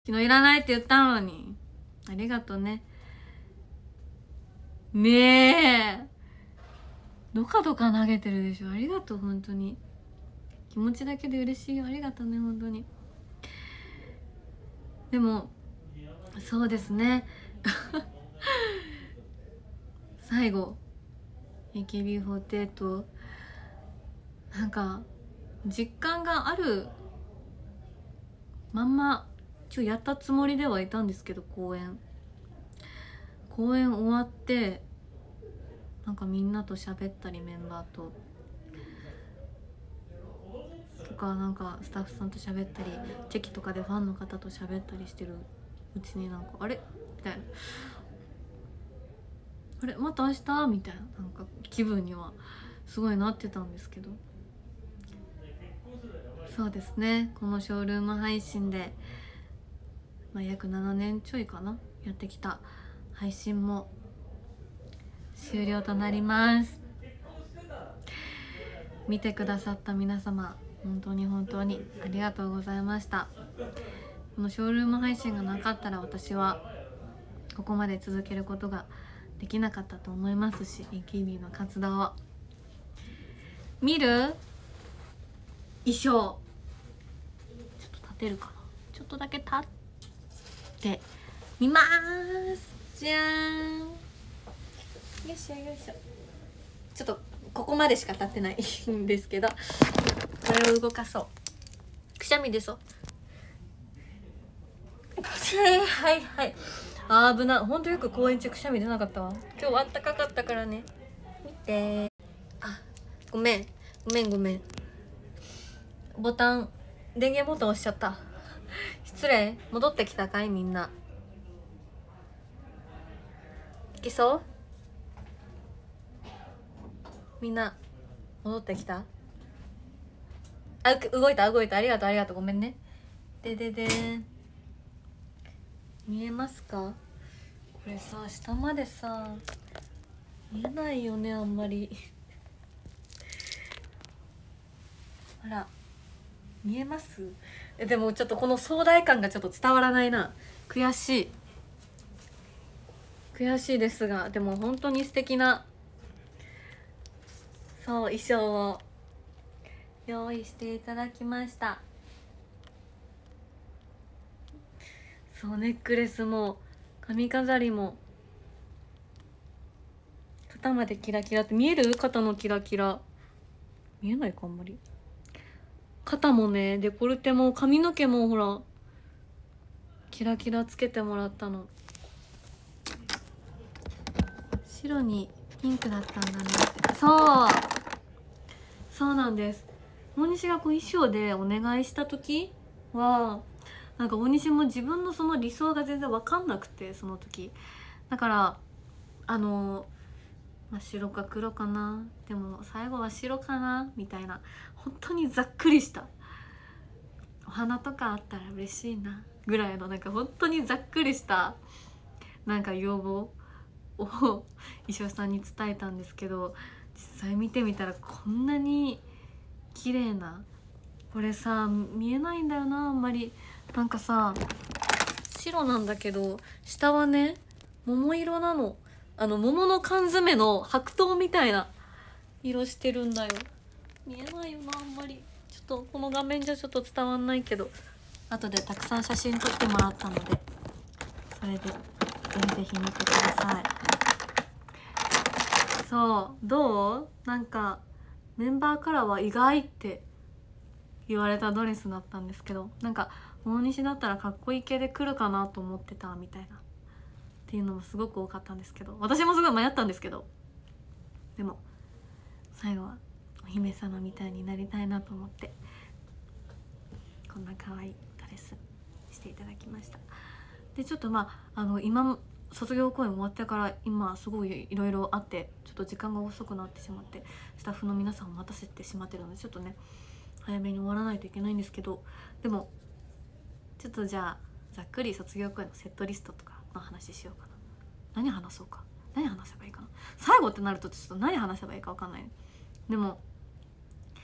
昨日いらないって言ったのに。ありがとね。ねえ、どかどか投げてるでしょ。ありがとう、本当に。気持ちだけで嬉しいよ。ありがとうね、本当に。でもそうですね最後 AKB48 なんか実感があるまんまやったつもりではいたんですけど、公演終わってなんかみんなと喋ったり、メンバーとかなんかスタッフさんと喋ったり、チェキとかでファンの方と喋ったりしてるうちになんかあれみたいな、あれまた明日みたいな、なんか気分にはすごいなってたんですけど、そうですね、このショールーム配信で、約7年ちょいかなやってきた配信も終了となります。見てくださった皆様本当に本当にありがとうございました。このショールーム配信がなかったら私はここまで続けることができなかったと思いますし、 AKB の活動を見る衣装ちょっと立てるかな、ちょっとだけ立ってみます。じゃーん、よいしょよいしょ。ちょっとここまでしか立ってないんですけど、これを動かそう。くしゃみ出そう。はいはい、あー危な、ほんとよく公演中くしゃみ出なかったわ。今日あったかかったからね。見て、あ、ごめんボタン、電源ボタン押しちゃった。失礼。戻ってきたかいみんな。いけそう？みんな戻ってきた？あ、動いた。ありがとう、ごめんね。でーん、見えますか？これさ、下までさ見えないよね、あんまりあら、見えます？でもちょっとこの壮大感がちょっと伝わらないな。悔しいですが、でも本当に素敵な衣装を用意していただきました。そう、ネックレスも髪飾りも肩までキラキラって見える？肩のキラキラ見えないか、あんまり。肩もね、デコルテも髪の毛もほらキラキラつけてもらったの。白にピンクだったんだねって。そうなんです。大西が衣装でお願いした時はなんか大西も自分のその理想が全然分かんなくて、その時だから白か黒かな、でも最後は白かなみたいな、本当にざっくりしたお花とかあったら嬉しいなぐらいの、なんか本当にざっくりしたなんか要望を衣装さんに伝えたんですけど、実際見てみたらこんなに綺麗な、これさ見えないんだよな、あんまり。なんかさ白なんだけど下はね桃色なの。桃の缶詰の白桃みたいな色してるんだよ。見えないよな、あんまり。ちょっとこの画面じゃちょっと伝わんないけど、後でたくさん写真撮ってもらったので、それでぜひ見てください。そう、どう？なんかメンバーからは意外って言われたドレスだったんですけど、なんか大西だったらかっこいい系で来るかなと思ってたみたいなっていうのもすごく多かったんですけど、私もすごい迷ったんですけど、でも最後はお姫様みたいになりたいなと思ってこんな可愛いドレスしていただきました。でちょっと今卒業公演終わってから今すごいいろいろあってちょっと時間が遅くなってしまって、スタッフの皆さんを待たせてしまってるのでちょっとね早めに終わらないといけないんですけど、でもちょっとじゃあざっくり卒業公演のセットリストとかの話しようかな。何話せばいいかな。最後ってなるとちょっと何話せばいいか分かんない。でも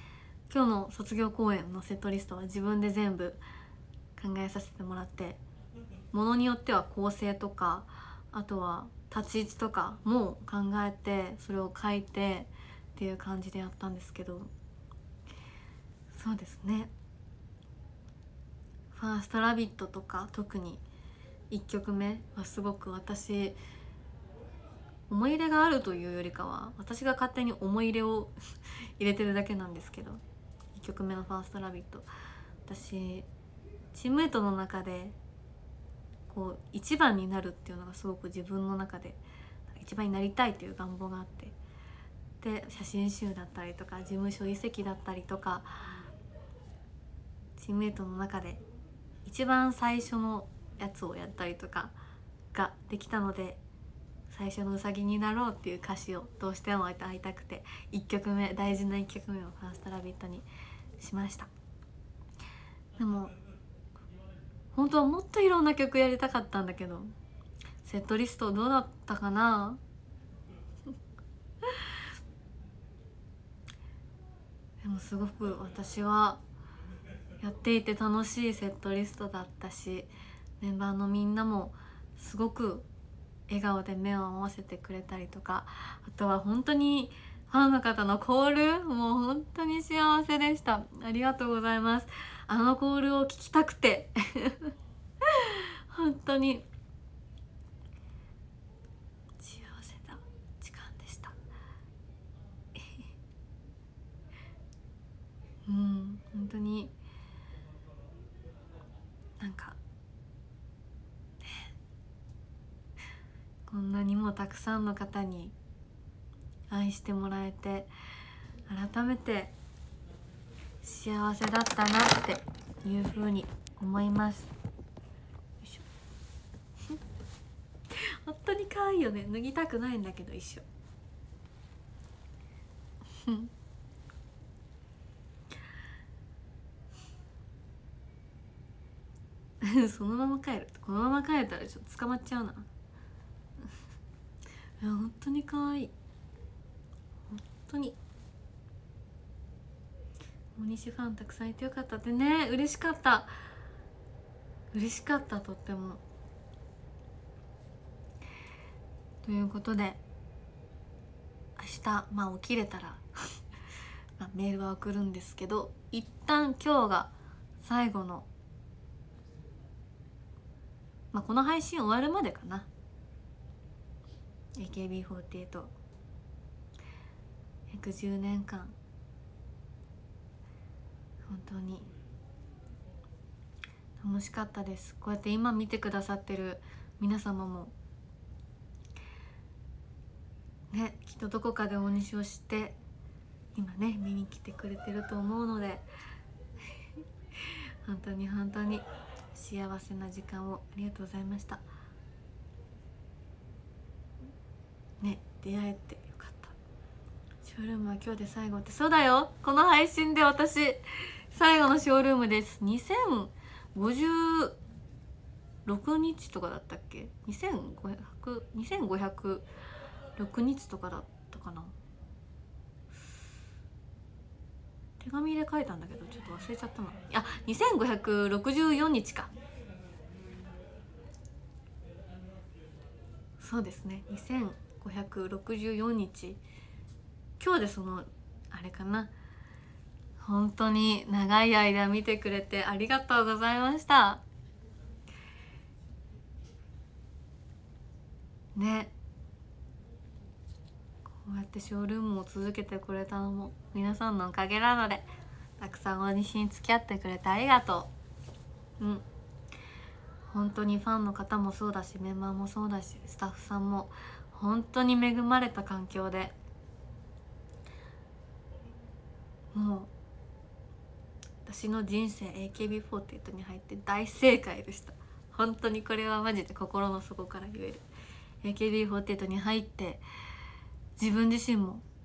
今日の卒業公演のセットリストは自分で全部考えさせてもらって、 ものによっては構成とか、あとは立ち位置とかも考えてそれを書いてっていう感じでやったんですけど、そうですね、ファーストラビットとか特に1曲目はすごく私思い入れがあるというよりかは、私が勝手に思い入れを入れてるだけなんですけど、1曲目のファーストラビット、私チームメイトの中でこう一番になるっていうのがすごく自分の中で一番になりたいという願望があって、で写真集だったりとか事務所移籍だったりとか、チームメイトの中で一番最初のやつをやったりとかができたので、最初のうさぎになろうっていう歌詞をどうしても歌いたくて、1曲目、大事な1曲目をファーストラビットにしました。でも本当はもっといろんな曲やりたかったんだけど、セットリストどうだったかなでもすごく私はやっていて楽しいセットリストだったし、メンバーのみんなもすごく笑顔で目を合わせてくれたりとか、あとは本当にファンの方のコール、もう本当に幸せでした。ありがとうございます。あのコールを聞きたくて本当に幸せな時間でした本当になんかこんなにもたくさんの方に愛してもらえて、改めて幸せだったなっていうふうに思います。よいしょ本当に可愛いよね。脱ぎたくないんだけど一緒そのまま帰る、このまま帰ったらちょっと捕まっちゃうな。いや本当に可愛い、本当に大西ファンたくさんいてよかったってね。嬉しかった、嬉しかった、とっても。ということで明日起きれたらメールは送るんですけど、一旦今日が最後の、この配信終わるまでかな、AKB48 110年間本当に楽しかったです。こうやって今見てくださってる皆様もね、きっとどこかで大西を知って今ね見に来てくれてると思うので本当に本当に幸せな時間をありがとうございましたね。出会えてよかった。ショールームは今日で最後って、そうだよ、この配信で私最後のショールームです。2056日とかだったっけ、2506日とかだったかな。手紙で書いたんだけどちょっと忘れちゃったな。あ、2564日か。そうですね、2564日。今日でそのあれかな。本当に長い間見てくれてありがとうございましたね。こうやってショールームを続けてくれたのも皆さんのおかげなので、たくさん大西に付き合ってくれてありがとう。本当にファンの方もそうだし、メンバーもそうだし、スタッフさんも本当に恵まれた環境で、もう私の人生 AKB48 に入って大正解でした。本当にこれはマジで心の底から言える。AKB48 に入って自分自身も